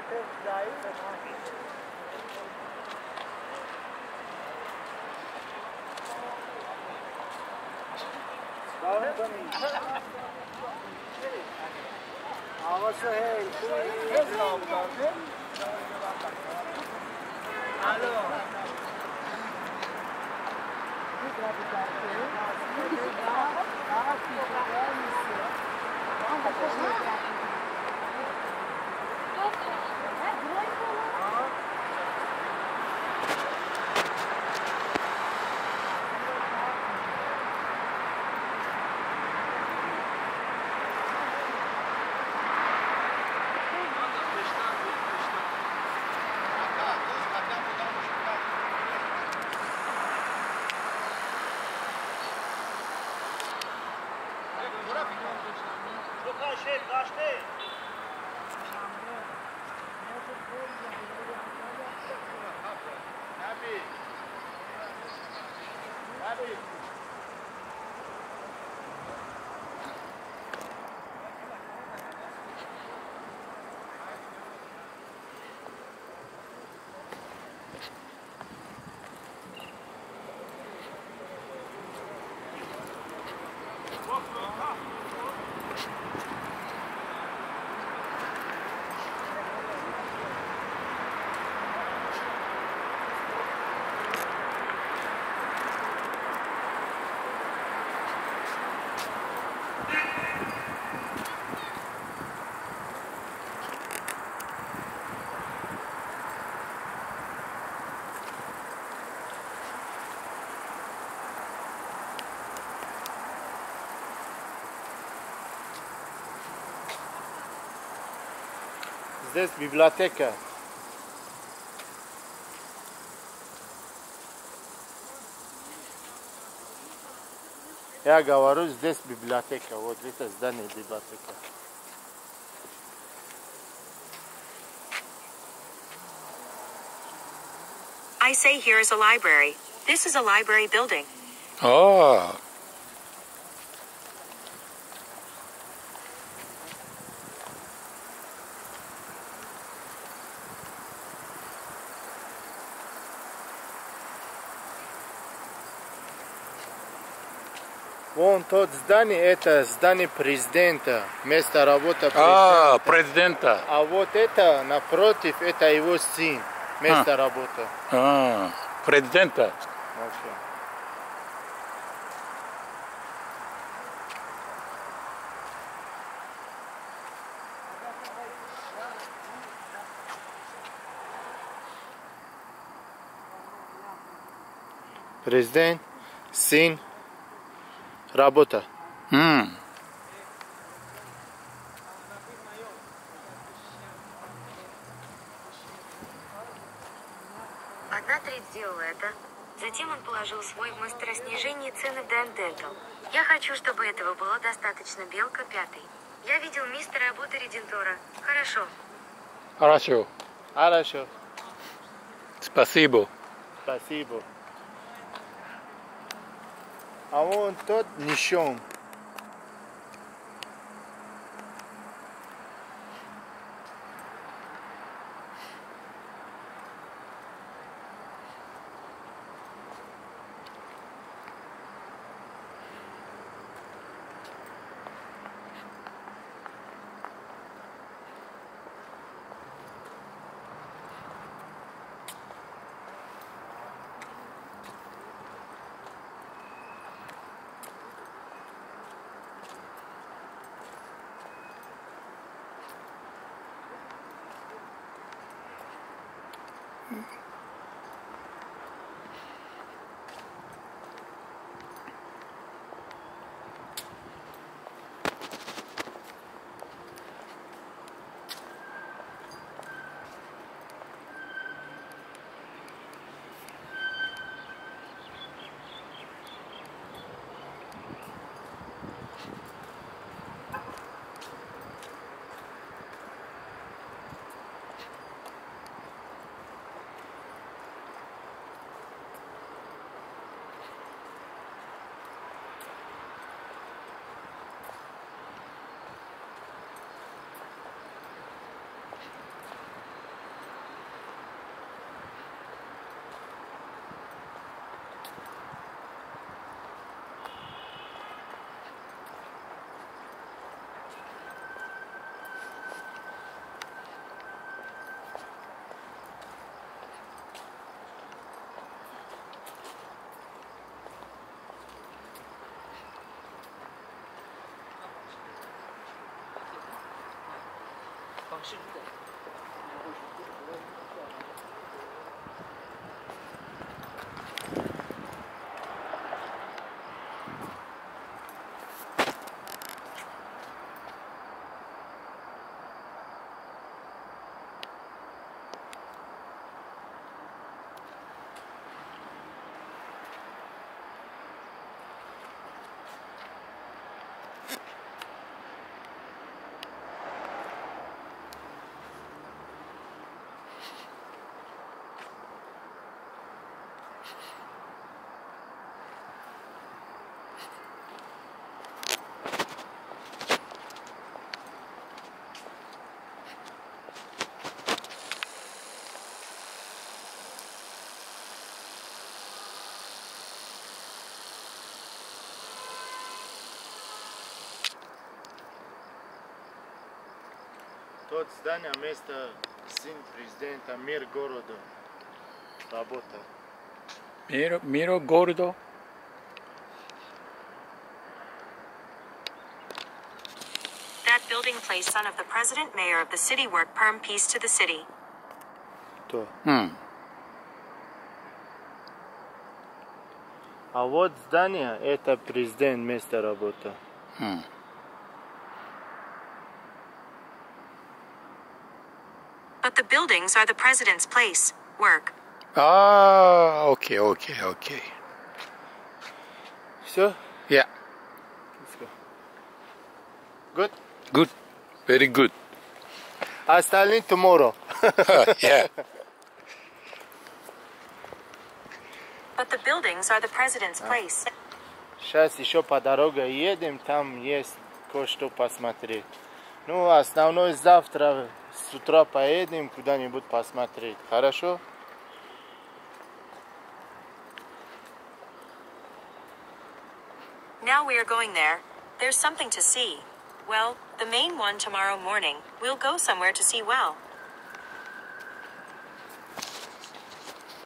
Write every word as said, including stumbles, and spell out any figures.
آقا سهیل Здесь библиотека. Я говорю, здесь библиотека. Вот это здание библиотека. I say here is a library. This is a library building. Oh. Вон тот здание, это здание президента, место работы президента. А, президента. А вот это, напротив, это его сын, место а. работы. А, президента. Okay. Президент, сын, работа. Mm. Одна треть сделала это. Затем он положил свой в мастероснижении цены в Dan Dental. Я хочу, чтобы этого было достаточно. Белка пятый. Я видел мистера работы Редентора. Хорошо. Хорошо. Хорошо. Спасибо. Спасибо. А вон тот нищом. Tot zdania mesta sin prezidenta Mir Gorodo работа. Miro, Miro Gordo. That building place son of the president mayor of the city work perm peace to the city. То. Hmm. А вот здание это президент место работа. Hmm. But the buildings are the president's place, work. Ah, okay, okay, okay. Все? Yeah, Let's go. Good? good. Very good. Остальные tomorrow. Yeah. But the buildings are the president's place. Сейчас еще по дороге едем, там есть кое-что посмотреть. Ну, основной завтра с утра поедем куда-нибудь посмотреть. Хорошо? Now we are going there. There's something to see. Well, the main one tomorrow morning. We'll go somewhere to see well.